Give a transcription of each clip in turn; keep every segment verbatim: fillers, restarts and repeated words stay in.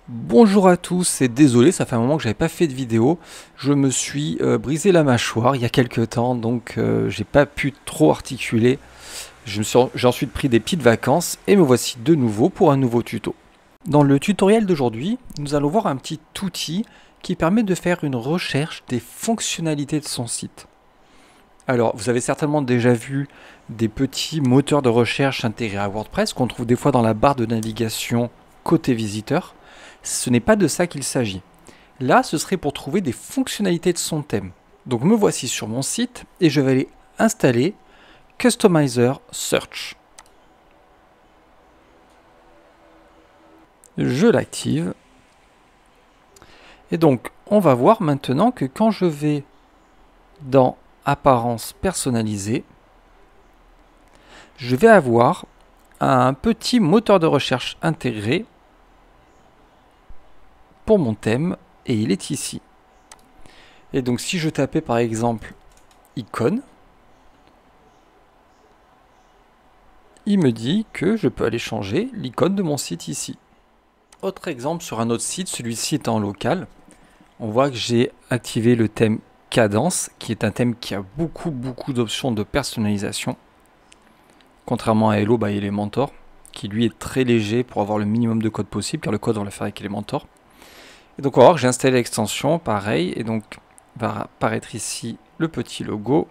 Bonjour à tous et désolé, ça fait un moment que j'avais pas fait de vidéo. Je me suis euh, brisé la mâchoire il y a quelques temps, donc euh, j'ai pas pu trop articuler. Je me suis, j'ai ensuite pris des petites vacances et me voici de nouveau pour un nouveau tuto. Dans le tutoriel d'aujourd'hui, nous allons voir un petit outil qui permet de faire une recherche des fonctionnalités de son site. Alors, vous avez certainement déjà vu des petits moteurs de recherche intégrés à WordPress qu'on trouve des fois dans la barre de navigation côté visiteur. Ce n'est pas de ça qu'il s'agit. Là, ce serait pour trouver des fonctionnalités de son thème. Donc me voici sur mon site et je vais aller installer Customizer Search. Je l'active. Et donc, on va voir maintenant que quand je vais dans Apparence personnalisée, je vais avoir un petit moteur de recherche intégré pour mon thème et il est ici. Et donc si je tapais par exemple icône, il me dit que je peux aller changer l'icône de mon site ici. Autre exemple sur un autre site, celui-ci est en local. On voit que j'ai activé le thème Cadence, qui est un thème qui a beaucoup beaucoup d'options de personnalisation. Contrairement à Hello by Elementor, qui lui est très léger pour avoir le minimum de code possible, car le code on va le faire avec Elementor. Et donc on va voir que j'ai installé l'extension, pareil, et donc va apparaître ici le petit logo.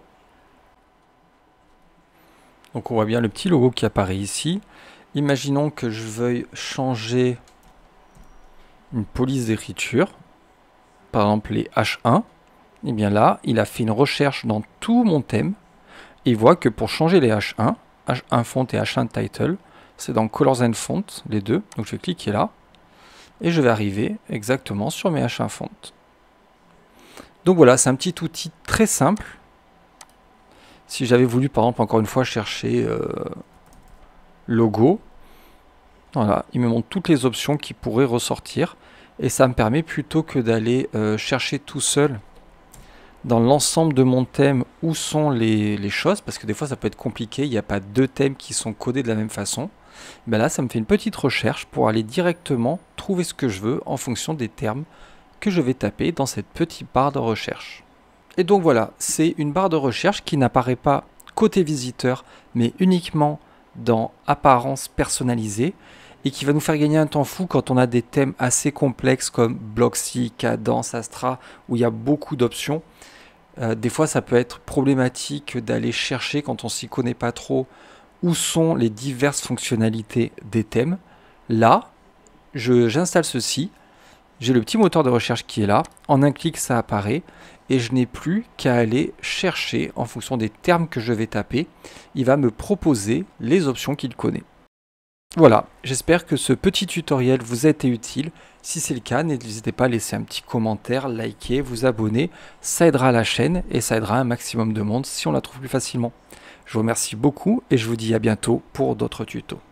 Donc on voit bien le petit logo qui apparaît ici. Imaginons que je veuille changer une police d'écriture, par exemple les H un. Et bien là, il a fait une recherche dans tout mon thème, et il voit que pour changer les H un, H un font et H un title, c'est dans Colors and Font, les deux. Donc je vais cliquer là. Et je vais arriver exactement sur mes H un font. Donc voilà, c'est un petit outil très simple. Si j'avais voulu, par exemple, encore une fois, chercher euh, logo, voilà, il me montre toutes les options qui pourraient ressortir. Et ça me permet, plutôt que d'aller euh, chercher tout seul dans l'ensemble de mon thème où sont les, les choses, parce que des fois ça peut être compliqué, il n'y a pas deux thèmes qui sont codés de la même façon. Ben là, ça me fait une petite recherche pour aller directement trouver ce que je veux en fonction des termes que je vais taper dans cette petite barre de recherche. Et donc voilà, c'est une barre de recherche qui n'apparaît pas côté visiteur, mais uniquement dans Apparence personnalisée, et qui va nous faire gagner un temps fou quand on a des thèmes assez complexes comme Blocksy, Cadence, Astra, où il y a beaucoup d'options. Euh, des fois, ça peut être problématique d'aller chercher, quand on s'y connaît pas trop, où sont les diverses fonctionnalités des thèmes. Là, j'installe ceci, j'ai le petit moteur de recherche qui est là, en un clic ça apparaît, et je n'ai plus qu'à aller chercher en fonction des termes que je vais taper. Il va me proposer les options qu'il connaît. Voilà, j'espère que ce petit tutoriel vous a été utile. Si c'est le cas, n'hésitez pas à laisser un petit commentaire, liker, vous abonner. Ça aidera la chaîne et ça aidera un maximum de monde si on la trouve plus facilement. Je vous remercie beaucoup et je vous dis à bientôt pour d'autres tutos.